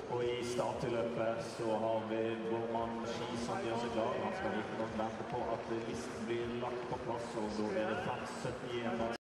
Og i startløpet så har vi vår mann Ski som gjør seg klar. Han skal riktig nok vente på at listen blir lagt på plass, og da er det 5.71.